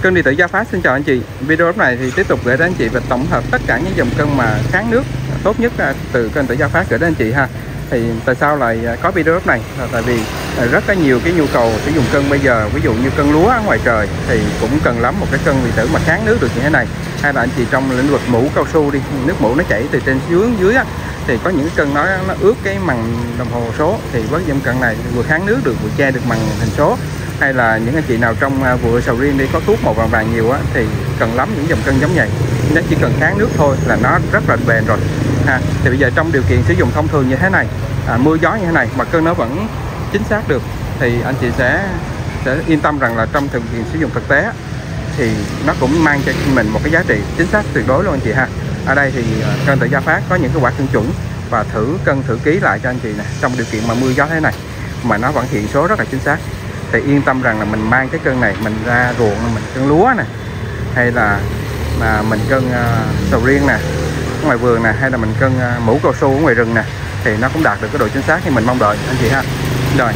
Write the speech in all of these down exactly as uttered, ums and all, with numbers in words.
Cân điện tử Gia Phát xin chào anh chị. Video lúc này thì tiếp tục gửi đến anh chị và tổng hợp tất cả những dòng cân mà kháng nước tốt nhất từ cân điện tử Gia Phát gửi đến anh chị ha. Thì tại sao lại có video lúc này? Là tại vì rất có nhiều cái nhu cầu sử dụng cân bây giờ, ví dụ như cân lúa ở ngoài trời thì cũng cần lắm một cái cân điện tử mà kháng nước được như thế này. Hay là anh chị trong lĩnh vực mũ cao su đi, nước mũ nó chảy từ trên xuống dưới á, thì có những cân nó nó ướt cái màn đồng hồ số, thì với dòng cân này vừa kháng nước được, vừa che được màn hình số. Hay là những anh chị nào trong vựa sầu riêng đi có thuốc màu vàng vàng nhiều á, thì cần lắm những dòng cân giống vậy. Nó chỉ cần kháng nước thôi là nó rất là bền rồi ha. Thì bây giờ trong điều kiện sử dụng thông thường như thế này, à, mưa gió như thế này mà cân nó vẫn chính xác được, thì anh chị sẽ sẽ yên tâm rằng là trong điều kiện sử dụng thực tế thì nó cũng mang cho mình một cái giá trị chính xác tuyệt đối luôn anh chị ha. Ở đây thì cân điện tử Gia Phát có những cái quả cân chuẩn và thử cân thử ký lại cho anh chị nè, trong điều kiện mà mưa gió thế này mà nó vẫn hiện số rất là chính xác, thì yên tâm rằng là mình mang cái cân này mình ra ruộng, mình cân lúa nè, hay là mà mình cân uh, sầu riêng nè ngoài vườn nè, hay là mình cân uh, mũ cao su ở ngoài rừng nè, thì nó cũng đạt được cái độ chính xác như mình mong đợi anh chị ha. Rồi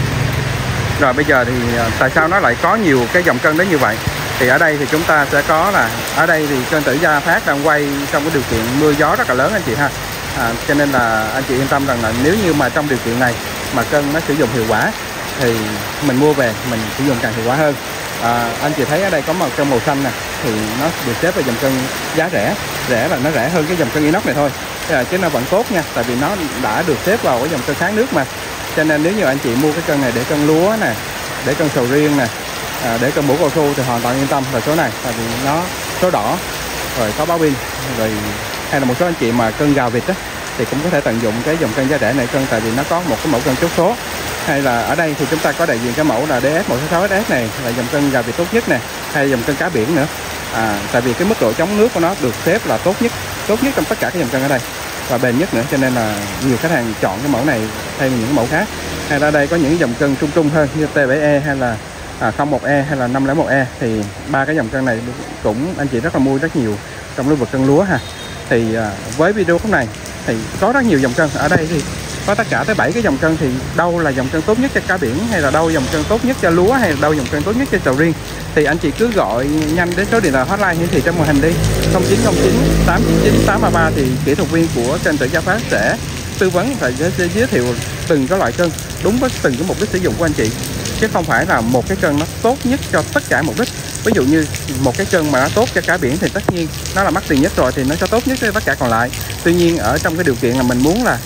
rồi bây giờ thì uh, tại sao nó lại có nhiều cái dòng cân đến như vậy? Thì ở đây thì chúng ta sẽ có là ở đây thì cân điện tử Gia Phát đang quay trong cái điều kiện mưa gió rất là lớn anh chị ha. À, cho nên là anh chị yên tâm rằng là nếu như mà trong điều kiện này mà cân nó sử dụng hiệu quả thì mình mua về mình sử dụng càng hiệu quả hơn. À, anh chị thấy ở đây có một cân màu xanh nè, thì nó được xếp vào dòng cân giá rẻ, rẻ là nó rẻ hơn cái dòng cân inox này thôi, à, chứ nó vẫn tốt nha, tại vì nó đã được xếp vào cái dòng cân kháng nước mà. Cho nên nếu như anh chị mua cái cân này để cân lúa nè, để cân sầu riêng nè, à, để cân mũ cao su thì hoàn toàn yên tâm là số này, tại vì nó số đỏ rồi có báo pin rồi. Hay là một số anh chị mà cân gà vịt á, thì cũng có thể tận dụng cái dòng cân giá rẻ này cân, tại vì nó có một cái mẫu cân chốt số. Hay là ở đây thì chúng ta có đại diện cái mẫu là đê ét một sáu sáu ét ét này là dòng cân gà vịt tốt nhất nè, hay dòng cân cá biển nữa. À, tại vì cái mức độ chống nước của nó được xếp là tốt nhất, tốt nhất trong tất cả các dòng cân ở đây và bền nhất nữa, cho nên là nhiều khách hàng chọn cái mẫu này thay vì những cái mẫu khác. Hay là ở đây có những dòng cân trung trung hơn như T bảy E hay là à, không một E hay là năm không một E, thì ba cái dòng cân này cũng anh chị rất là mua rất nhiều trong lĩnh vực cân lúa ha. Thì à, với video lúc này thì có rất nhiều dòng cân ở đây, thì có tất cả tới bảy cái dòng cân, thì đâu là dòng cân tốt nhất cho cá biển, hay là đâu dòng cân tốt nhất cho lúa, hay là đâu dòng cân tốt nhất cho sầu riêng, thì anh chị cứ gọi nhanh đến số điện thoại hotline hiển thị trong màn hình đi, không chín không chín tám chín chín tám ba ba, thì kỹ thuật viên của kênh Tự Gia Phát sẽ tư vấn và sẽ giới thiệu từng cái loại cân đúng với từng cái mục đích sử dụng của anh chị, chứ không phải là một cái cân nó tốt nhất cho tất cả mục đích. Ví dụ như một cái cân mà nó tốt cho cá biển thì tất nhiên nó là mắc tiền nhất rồi, thì nó sẽ tốt nhất cho tất cả còn lại. Tuy nhiên ở trong cái điều kiện là mình muốn là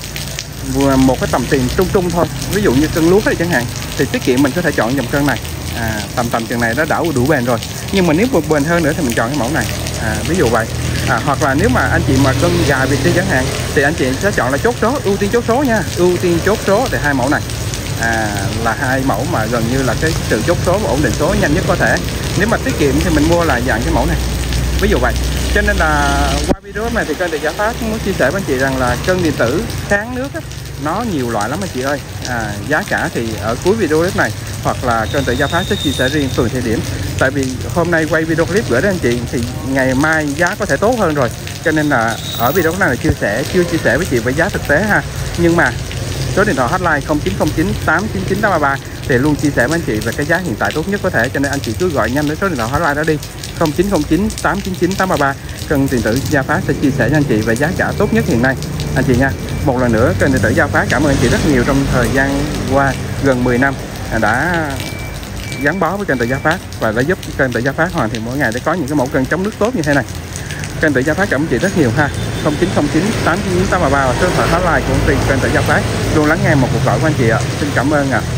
một cái tầm tiền trung trung thôi, ví dụ như cân lúa thì chẳng hạn, thì tiết kiệm mình có thể chọn dòng cân này, à, tầm tầm chừng này nó đã đủ bền rồi. Nhưng mà nếu mà bền hơn nữa thì mình chọn cái mẫu này, à, ví dụ vậy. À, hoặc là nếu mà anh chị mà cân gà vịt đi chẳng hạn, thì anh chị sẽ chọn là chốt số, ưu tiên chốt số nha, ưu tiên chốt số thì hai mẫu này à, là hai mẫu mà gần như là cái sự chốt số và ổn định số nhanh nhất có thể. Nếu mà tiết kiệm thì mình mua là dạng cái mẫu này, ví dụ vậy. Cho nên là qua video này thì kênh Tự Gia Phát muốn chia sẻ với anh chị rằng là cân điện tử kháng nước á, nó nhiều loại lắm anh chị ơi. À, giá cả thì ở cuối video clip này, hoặc là kênh Tự Gia Phát sẽ chia sẻ riêng từng thời điểm. Tại vì hôm nay quay video clip gửi đến anh chị thì ngày mai giá có thể tốt hơn rồi, cho nên là ở video này là chia sẻ chưa chia sẻ với chị với giá thực tế ha. Nhưng mà số điện thoại hotline không chín không chín tám chín chín tám ba ba thì luôn chia sẻ với anh chị về cái giá hiện tại tốt nhất có thể, cho nên anh chị cứ gọi nhanh đến số điện thoại hotline đó đi, không chín không chín tám chín chín tám ba ba. Kênh Điện tử Gia Phát sẽ chia sẻ cho anh chị về giá cả tốt nhất hiện nay anh chị nha. Một lần nữa kênh Điện tử Gia Phát cảm ơn anh chị rất nhiều trong thời gian qua gần mười năm đã gắn bó với kênh Tự Gia Phát và đã giúp kênh Tự Gia Phát hoàn thiện mỗi ngày để có những cái mẫu cân chống nước tốt như thế này. Kênh Tự Gia Phát cảm ơn chị rất nhiều ha. không chín không chín tám chín chín tám ba ba và số điện thoại hotline của kênh Tự Gia Phát luôn lắng nghe một cuộc gọi của anh chị ạ. Xin cảm ơn ạ.